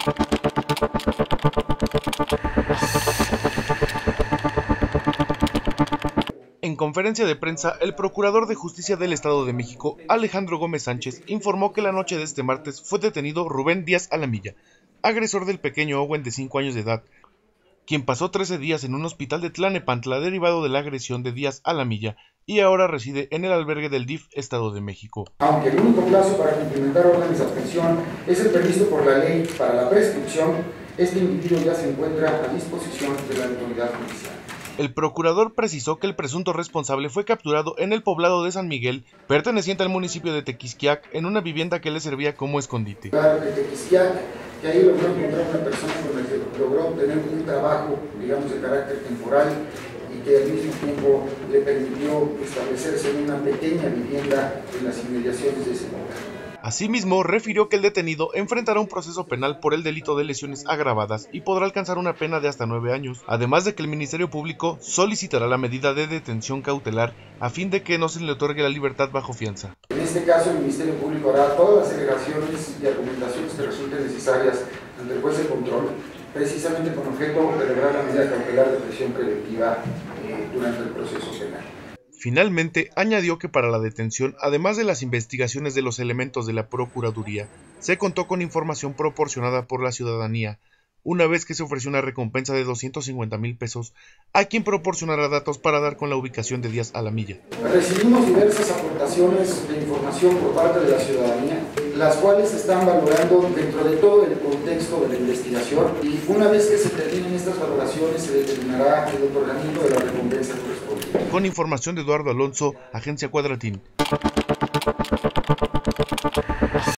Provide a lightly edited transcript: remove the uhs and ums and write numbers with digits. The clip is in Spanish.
En conferencia de prensa, el Procurador de Justicia del Estado de México, Alejandro Gómez Sánchez, informó que la noche de este martes fue detenido Rubén Díaz Alamilla, agresor del pequeño Owen de 5 años de edad, quien pasó 13 días en un hospital de Tlalnepantla derivado de la agresión de Díaz Alamilla y ahora reside en el albergue del DIF Estado de México. Aunque el único plazo para cumplimentar órdenes de aprehensión es el previsto por la ley para la prescripción, este individuo ya se encuentra a disposición de la autoridad judicial. El procurador precisó que el presunto responsable fue capturado en el poblado de San Miguel, perteneciente al municipio de Tequisquiac, en una vivienda que le servía como escondite. Claro que Tequisquiac, que ahí logró encontrar una persona con la que logró obtener un trabajo, digamos, de carácter temporal y que al mismo tiempo le permitió establecerse en una pequeña vivienda en las inmediaciones de ese lugar. Asimismo, refirió que el detenido enfrentará un proceso penal por el delito de lesiones agravadas y podrá alcanzar una pena de hasta 9 años, además de que el Ministerio Público solicitará la medida de detención cautelar a fin de que no se le otorgue la libertad bajo fianza. En este caso, el Ministerio Público hará todas las alegaciones y argumentaciones que resulten necesarias ante el juez de control, precisamente con objeto de lograr la medida cautelar de prisión preventiva durante el proceso penal. Finalmente, añadió que para la detención, además de las investigaciones de los elementos de la Procuraduría, se contó con información proporcionada por la ciudadanía, una vez que se ofreció una recompensa de 250,000 pesos a quien proporcionará datos para dar con la ubicación de Díaz Alamilla. Recibimos diversas aportaciones de información por parte de la ciudadanía, las cuales se están valorando dentro de todo el contexto de la investigación, y una vez que se terminen estas valoraciones se determinará el otorgamiento de la recompensa correspondiente. Con información de Eduardo Alonso, Agencia Cuadratín.